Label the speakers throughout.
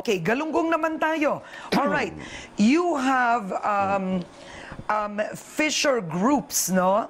Speaker 1: Okay, galunggong naman tayo. All right. You have fisher groups, no?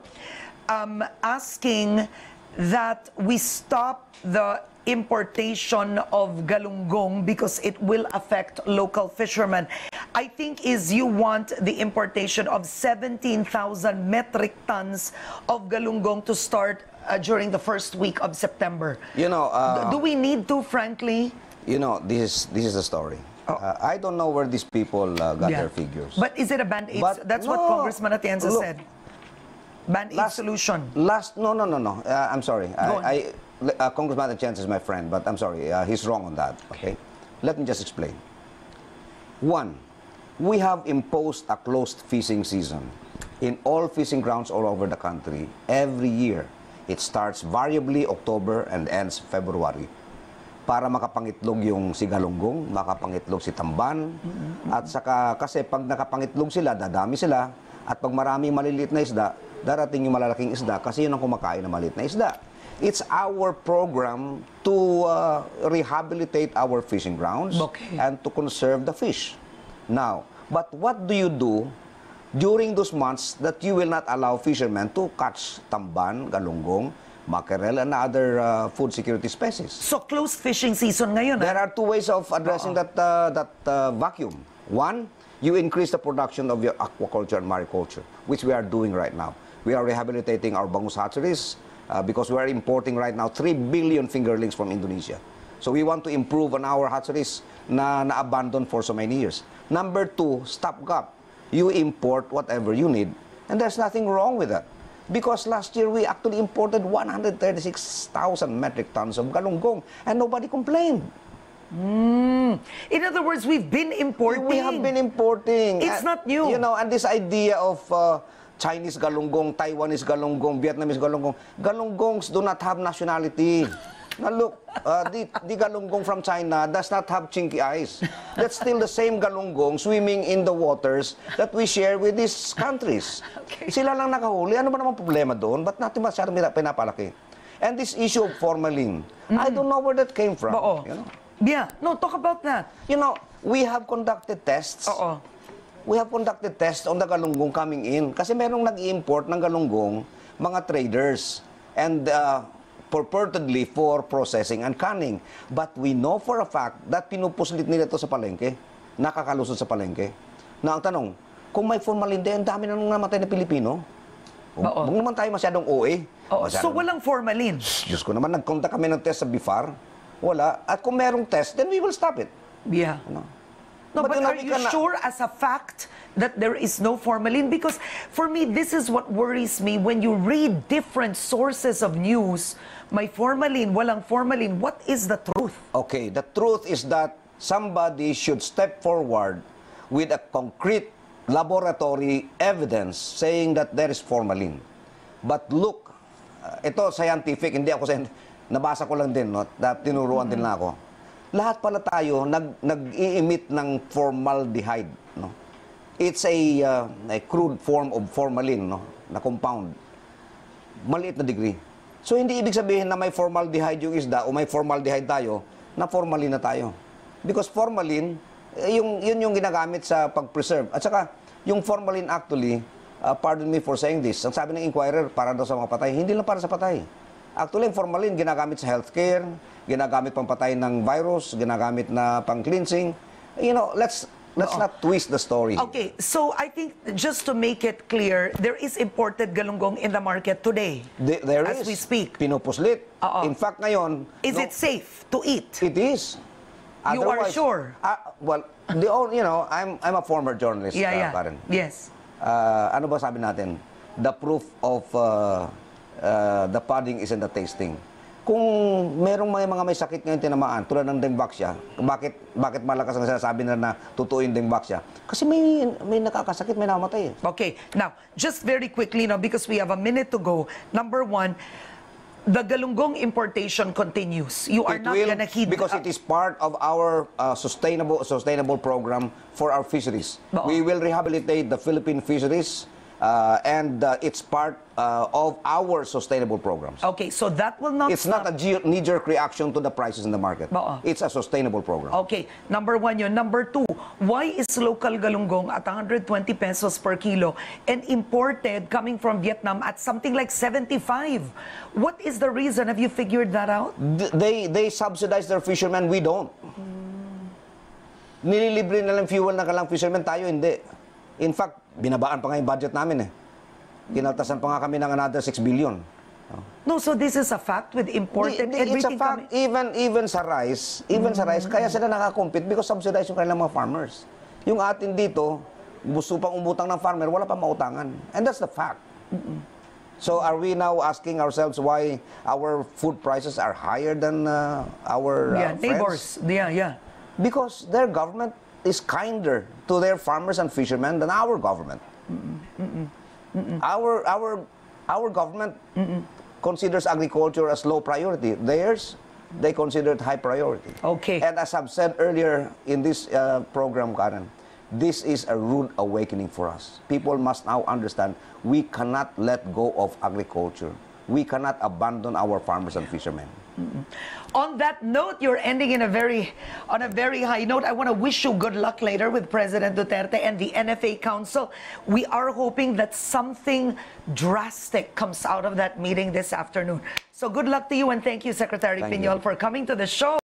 Speaker 1: Asking that we stop the importation of galunggong because it will affect local fishermen. I think you want the importation of 17,000 metric tons of galunggong to start during the first week of September.
Speaker 2: You know,
Speaker 1: do we need to, frankly?
Speaker 2: You know, this is the story. I don't know where these people got their figures.
Speaker 1: But is it a band-aid? That's what Congressman Atienza said. Band-aid solution.
Speaker 2: No. I'm sorry. Congressman Atienza is my friend, but I'm sorry. He's wrong on that. Okay. Let me just explain. One, we have imposed a closed fishing season in all fishing grounds all over the country every year. It starts variably October and ends February. Para makapangitlog yung si galunggong, makapangitlog si tamban, at saka kasi pag nakapangitlog sila, dadami sila, at pag maraming maliliit na isda, darating yung malalaking isda kasi yun ang kumakain ng maliliit na isda. It's our program to rehabilitate our fishing grounds and to conserve the fish. Now, but what do you do during those months that you will not allow fishermen to catch tamban, galunggong, mackerel, and other food security species? So
Speaker 1: closed fishing season ngayon.
Speaker 2: There are two ways of addressing that vacuum. One, you increase the production of your aquaculture and mariculture, which we are doing right now. We are rehabilitating our bangus hatcheries because we are importing right now 3 billion fingerlings from Indonesia. So we want to improve on our hatcheries na abandoned for so many years. Number two, stopgap. You import whatever you need, and there's nothing wrong with that. Because last year we actually imported 136,000 metric tons of galunggong and nobody complained.
Speaker 1: In other words, we've been importing.
Speaker 2: We have been importing.
Speaker 1: It's not new.
Speaker 2: You know, and this idea of Chinese galunggong, Taiwanese galunggong, Vietnamese galunggong, galunggongs do not have nationality. Now look, the galunggong from China does not have chinky eyes. That's still the same galunggong swimming in the waters that we share with these countries. Sila lang nakahuli. Ano ba naman problema doon? Ba't natin masyadong pinapalaki? And this issue of formalin, I don't know where that came from. You know?
Speaker 1: Yeah, no, talk about that.
Speaker 2: You know, we have conducted tests. We have conducted tests on the galunggong coming in. Kasi merong nag-i-import ng galunggong, mga traders. And purportedly for processing and canning. But we know for a fact that pinupuslit nila ito sa palengke, nakakalusot sa palengke. Na ang tanong, kung may formalin din, ang dami na nang namatay na Pilipino. Huwag naman tayo masyadong OA.
Speaker 1: So walang formalin?
Speaker 2: Diyos ko naman, nagkontak kami ng test sa BIFAR. Wala. At kung merong test, then we will stop it.
Speaker 1: Yeah. No, but are you sure as a fact that there is no formalin? Because for me, this is what worries me when you read different sources of news. May formalin, walang formalin. What is the truth?
Speaker 2: Okay, the truth is that somebody should step forward with a concrete laboratory evidence saying that there is formalin. But look, ito scientific, hindi ako nabasa ko lang din, no? Tinuruan din na ako. Lahat pala tayo nag-i-emit ng formaldehyde, no? It's a crude form of formalin, no? Na compound. Maliit na degree. So hindi ibig sabihin na may formaldehyde yung isda o may formaldehyde tayo, na formalin na tayo. Because formalin, yun yung ginagamit sa pag-preserve. At saka, yung formalin actually, pardon me for saying this, ang sabi ng inquirer, para daw sa mga patay, hindi lang para sa patay. Actually, yung formalin, ginagamit sa healthcare, ginagamit pang patay ng virus, ginagamit na pang cleansing. You know, let's not twist the story.
Speaker 1: Okay, so I think just to make it clear, there is imported galunggong in the market today.
Speaker 2: There
Speaker 1: as
Speaker 2: is.
Speaker 1: We speak.
Speaker 2: Pinupuslit. In fact, ngayon...
Speaker 1: Is it safe to eat?
Speaker 2: It is.
Speaker 1: You are sure?
Speaker 2: Well, you know, I'm a former journalist, Karen.
Speaker 1: Yes.
Speaker 2: Ano ba sabi natin? The proof of the pudding is in the tasting. Kung merong mga may sakit ngayon tinamaan, tulad ng dengue, bakit malakas ang sinasabi na totoo yung dengue? Kasi may nakakasakit, may namatay.
Speaker 1: Okay, now, just very quickly, no, because we have a minute to go. Number one, the galunggong importation continues. You are not gonna heed...
Speaker 2: Because it is part of our sustainable program for our fisheries. We will rehabilitate the Philippine fisheries and it's part of our sustainable programs.
Speaker 1: Okay, so that will not
Speaker 2: It's
Speaker 1: stop.
Speaker 2: not a knee-jerk reaction to the prices in the market.
Speaker 1: Oo.
Speaker 2: It's a sustainable program.
Speaker 1: Okay, number one yun. Number two, why is local galunggong at 120 pesos per kilo and imported coming from Vietnam at something like 75? What is the reason? Have you figured that out?
Speaker 2: They subsidize their fishermen, we don't. Nililibre na lang fuel na kalang fishermen, tayo hindi. In fact, binabaan pa nga yung budget namin eh. Kinaltasan pa nga kami ng another 6 billion.
Speaker 1: No, so this is a fact with imported
Speaker 2: It's a
Speaker 1: everything
Speaker 2: fact,
Speaker 1: coming.
Speaker 2: even sa rice, kaya sila nakakompete because subsidize yung kanilang mga farmers. Yung atin dito, gusto pang umutang ng farmer, wala pang mautangan. And that's the fact. So are we now asking ourselves why our food prices are higher than our
Speaker 1: Yeah,
Speaker 2: friends?
Speaker 1: neighbors. Yeah.
Speaker 2: Because their government is kinder to their farmers and fishermen than our government. Our government considers agriculture as low priority. Theirs, they consider it high priority.
Speaker 1: Okay.
Speaker 2: And as I've said earlier in this program, Karen, this is a rude awakening for us. People must now understand we cannot let go of agriculture. We cannot abandon our farmers and fishermen.
Speaker 1: On that note, you're ending on a very high note. I want to wish you good luck later with President Duterte and the NFA Council. We are hoping that something drastic comes out of that meeting this afternoon. So good luck to you, and thank you, Secretary Piñol, for coming to the show.